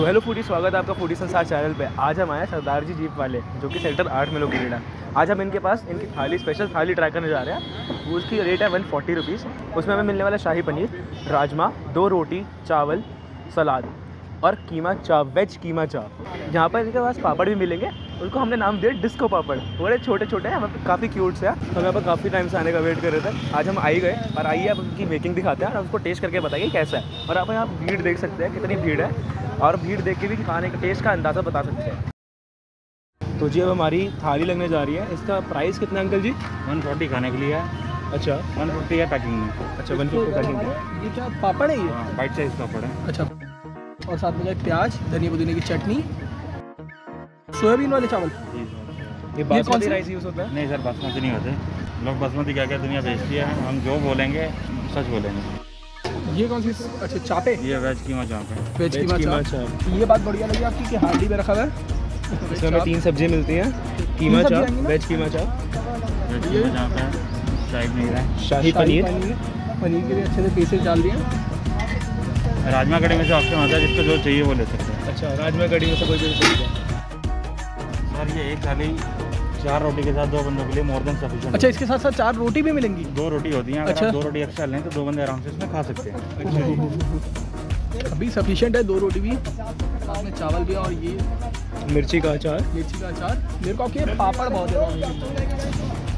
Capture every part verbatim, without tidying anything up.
तो hello foodie, स्वागत है आपका फूडी संसार चैनल पे। आज हम आए सरदार जी जीप वाले जो कि सेक्टर आठ में लोकेटेड है। आज हम इनके पास इनकी थाली स्पेशल थाली ट्राई करने जा रहे हैं। वो उसकी रेट है वन फोर्टी रुपीज़। उसमें हमें मिलने वाला शाही पनीर, राजमा, दो रोटी, चावल, सलाद और कीमा चाप, वेज कीमा चाप। यहाँ पर इनके पास पापड़ भी मिलेंगे। उनको हमने नाम दिया डिस्को पापड़। थोड़े छोटे छोटे हैं, हमें काफ़ी क्यूट से है। हम यहाँ पर काफ़ी टाइम से आने का वेट कर रहे थे। आज हम आ ही गए और आइए अब उनकी मेकिंग दिखाते हैं और उसको टेस्ट करके बताइए कैसा है। और आप यहाँ भीड़ देख सकते हैं कितनी भीड़ है, और भीड़ देख के भी खाने का टेस्ट का अंदाज़ा बता सकते हैं। तो जी अब हमारी थाली लगने जा रही है। इसका प्राइस कितना अंकल जी? वन फोर्टी खाने के लिए है। अच्छा, वन फिफ्टी है पैकिंग में। अच्छा, वन फिफ्टी पैकिंग में। ये क्या पापड़ है ये? वाइट साइज पापड़ है। अच्छा, और साथ में प्याज, धनिया पुदीने की चटनी, सोयाबीन वाले चावल। जी सर। ये बासमती राइस यूज़ होता है? नहीं सर, बासमती नहीं होते। लोग बासमती क्या क्या दुनिया बेचती है, हम जो बोलेंगे सच बोलेंगे। ये कौन सी? अच्छा, चापे। ये वेज कीमा चाप है। वेज कीमा चाप। ये बात बढ़िया लगी आपकी कि हांडी में रखा हुआ है। इसमें हमें तीन सब्जियाँ मिलती हैं, कीमा चाप, वेज कीमा चाप, वेज कीमा चाप है, शाही पनीर है, शाही पनीर। पनीर के भी अच्छे से पीसेस डाल दिए। राजमा कड़ी में से ऑप्शन होता है, जिसको जो चाहिए वो ले सकते हैं। अच्छा, राजमा कड़ी में से कोई भी चाहिए सर। ये एक थाली चार रोटी के साथ दो बंदों के लिए मोर देन सफिशिएंट। अच्छा, इसके साथ साथ चार रोटी भी मिलेंगी? दो रोटी होती हैं। अगर अच्छा, आप दो रोटी एक्स्ट्रा लें तो दो बंदे आराम से इसमें खा सकते हैं। अभी सफिशिएंट है, दो रोटी भी, साथ में चावल भी, और ये मिर्ची का अचार। मिर्ची का अचार। मेरे को आपके पापड़ बहुत है।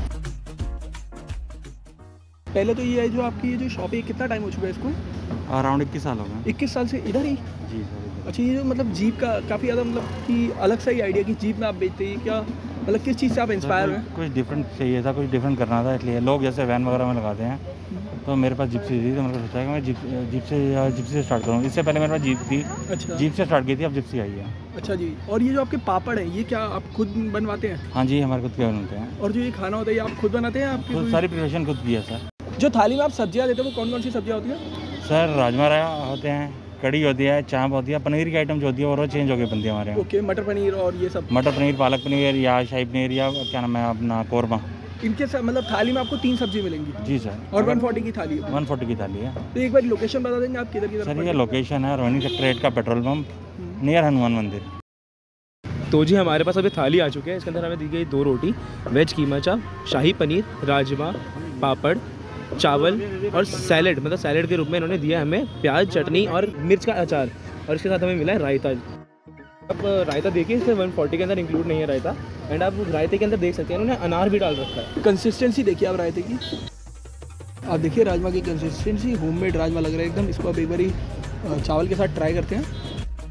पहले तो ये है जो आपकी ये जो शॉप है, कितना टाइम हो चुका है इसको? अराउंड इक्कीस साल हो गए। इक्कीस साल से इधर ही? जी सर। अच्छा, ये जो मतलब जीप का काफ़ी ज़्यादा मतलब कि अलग सा ही आइडिया कि जीप में आप बेचते हैं क्या? मतलब किस चीज़ से आप इंस्पायर हुए? कुछ डिफरेंट चाहिए था, कुछ डिफरेंट करना था, इसलिए लोग जैसे वैन वगैरह में लगाते हैं, तो मेरे पास जिप्सी थी, तो मैंने सोचा कि मैं जीप जीप से जिप्सी से स्टार्ट करूँ। इससे पहले मेरे पास जीप थी। अच्छा, जीप से स्टार्ट की थी, अब जिप्सी आई है। अच्छा जी। और ये जो आपके पापड़ हैं, ये क्या आप खुद बनवाते हैं? हाँ जी, हमारे खुद के बनते हैं। और जो ये खाना होता है, ये आप खुद बनाते हैं? आपकी खुद सारी प्रिपरेशन खुद की है सर। जो थाली में आप सब्जियाँ देते हैं वो कौन कौन सी सब्जियाँ होती हैं? सर राजमा होते हैं, कड़ी होती है, चाप होती है, पनीर की आइटम जो होती है और वो चेंज हो गई बनती है हमारे यहाँ। ओके, मटर पनीर और ये सब? मटर पनीर, पालक पनीर या शाही पनीर या क्या नाम है अपना कोरमा। इनके साथ मतलब थाली में आपको तीन सब्जी मिलेंगी? जी सर। और वन फोर्टी की थाली है? वन फोर्टी की थाली है। तो एक बार लोकेशन बता देंगे आप किधर किधर? सर ये लोकेशन है रोहिणी सेक्टर एट का पेट्रोल पंप नियर हनुमान मंदिर। तो जी हमारे पास अभी थाली आ चुकी है। इसके अंदर हमें दी गई दो रोटी, वेज कीमा चाप, शाही पनीर, राजमा, पापड़, चावल और सैलेड। मतलब सैलेड के रूप में इन्होंने दिया हमें प्याज, चटनी और मिर्च का अचार। और इसके साथ हमें मिला है रायता। अब रायता देखिए, इससे वन फोर्टी के अंदर इंक्लूड नहीं है रायता। एंड आप रायते के अंदर देख सकते हैं इन्होंने अनार भी डाल रखा है। कंसिस्टेंसी देखिए आप रायते की। आप देखिए राजमा की कंसिस्टेंसी, होममेड राजमा लग रहा है एकदम। इसको आप एक बारी चावल के साथ ट्राई करते हैं।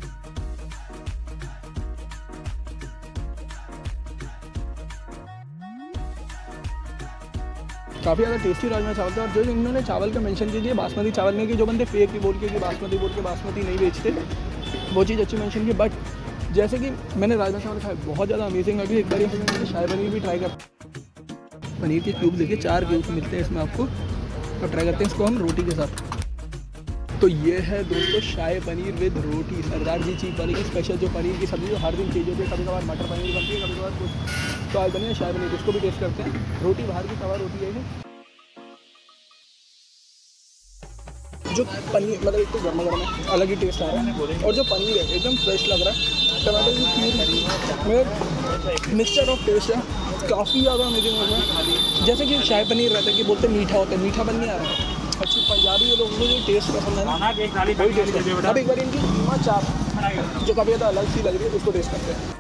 काफ़ी ज़्यादा टेस्टी राजमा चावल था। और जो इन्होंने चावल का मेंशन कीजिए, बासमती चावल नहीं, कि जो बंदे फेक भी बोल के कि बासमती बोल के बासमती नहीं बेचते, वो चीज़ अच्छी मेंशन की। बट जैसे कि मैंने राजमा चावल खाया, बहुत ज़्यादा अमेजिंग लगी। एक बार हमने शाही पनीर भी ट्राई कर। पनीर के क्यूब देखिए, चार क्यूब मिलते हैं इसमें आपको। और ट्राई करते हैं इसको हम रोटी के साथ। तो ये है दोस्तों शाही पनीर विद रोटी, सरदार जी चीप वाली की स्पेशल जो पनीर की सब्ज़ी जो हर दिन चीज़ होती है। कभी कभार मटर पनीर बनती है, कभी कभार कुछ। तो आज बनी है शाही पनीर, इसको भी टेस्ट करते हैं। रोटी बाहर की तवा रोटी है जो पनीर, मतलब एक तो गर्मा गर्म है, अलग ही टेस्ट आ रहा है। और जो पनीर है एकदम फ्रेश लग रहा है। टमाटर की प्यूरी, मिक्सचर ऑफ टेस्ट है, काफ़ी ज़्यादा अमेजिंग हो गया। जैसे कि शाही पनीर रहता है कि बोलते मीठा होता है, मीठा बन नहीं आ रहा है। अच्छी पंजाबी लोगों को जो टेस्ट पसंद है ना, वही टेस्ट करते हैं। अब एक बार इनकी कीमा चाप जो काफ़ी ज़्यादा अलग सी लग रही है, उसको टेस्ट करते हैं।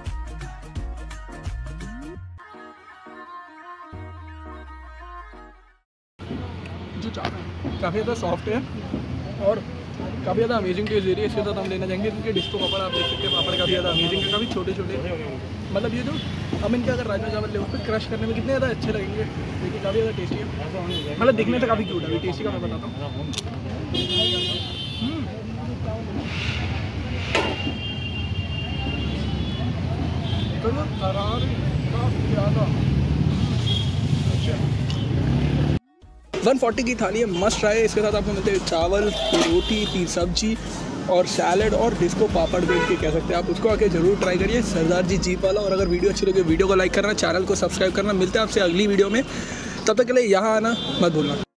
जो चाप है काफ़ी ज़्यादा सॉफ्ट है और काफ़ी ज़्यादा अमेजिंग टेस्ट दे रही है। इसके साथ हम लेना चाहेंगे इनके डिस्को पापड़। आप देख सकते हैं पापड़ काफ़ी ज़्यादा अमेजिंग है, काफ़ी छोटे छोटे। मतलब ये जो हम इनके अगर राजमा चावल ले उस पर क्रश करने में कितने ज़्यादा अच्छे लगेंगे। देखिए काफ़ी ज़्यादा टेस्टी है, मतलब दिखने से काफ़ी क्यूट है। टेस्टी का मैं बताता हूँ। वन फोर्टी की थाली है, मस्ट ट्राई है। इसके साथ आपको मिलते हैं चावल, रोटी, तीन सब्जी और सैलड और डिस्को पापड़ देख के कह सकते हैं आप। उसको आके जरूर ट्राई करिए, सरदार जी जीप वाला। और अगर वीडियो अच्छी लगे वीडियो को लाइक करना, चैनल को सब्सक्राइब करना। मिलते हैं आपसे अगली वीडियो में, तब तक के लिए यहाँ आना मत भूलना।